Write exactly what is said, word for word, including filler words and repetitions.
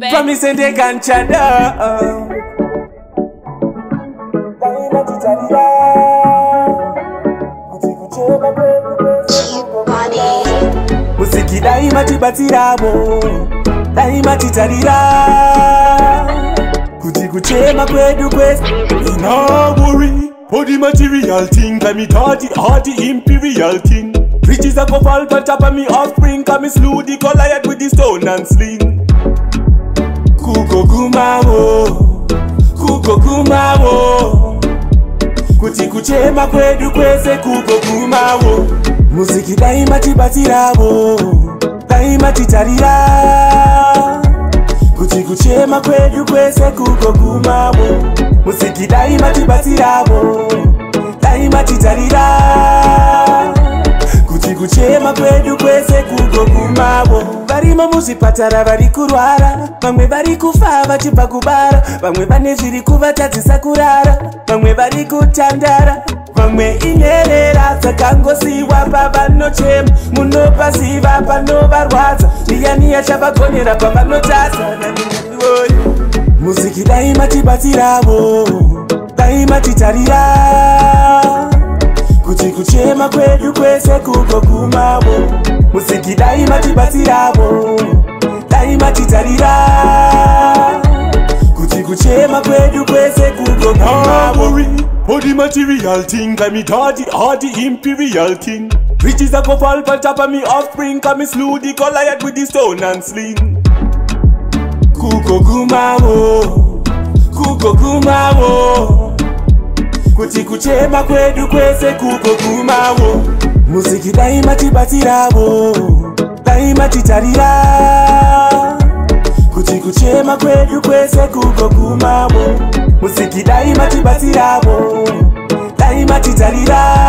Promise and they can't shadow. Musiki daima tibatirabo, daima titarira. Kuti kuchema kwedu kwedu. No worry, for the material thing, let me thought the all the imperial thing. Riches a go fall on top of me offspring, come me slew the Goliath with the stone and sling. Kuko kumawo, kuko kumawo. Kuti kuchema kwedu kwese kuko kumawo. Musiki daima tibatirabo, daima titarira. Kuti kuchema kwedu kwese kuko kumawo. Musiki daima tibatirabo, daima titarira. Kuti kuchema kwedu kwese kuko kumawo. Barimo muzipatara bari kurwara, bamwe bari kufa bachipa kubara, bamwe bane zviri kuvatadzisa kurara, bamwe bari kutandara, bamwe inyerera dzakangosiwa pavanochema, munopaziva panovarwadza, ndiyani yachavagonera pavanotadza. Musiki daima tibatiravo, daima titarira. Kuti kuchema kwedu kwese kuko kumawo. Musiki daima tibatiravo, daima titarira. Kuti kuchema kwedu kwese kuko kumawo. For the material thing, I me thought the all the imperial thing. Riches a go fall on top of me offspring, come me slew the Goliath with the stone and sling. Kuko kumawo, kuko kumawo. Kuti kuchema kwedu kwese kuko kumawo. Musiki daima tibatiravo, daima titarira. Kuti kuchema kwedu kwese kuko kumawo. Musiki daima tibatiravo, daima titarira.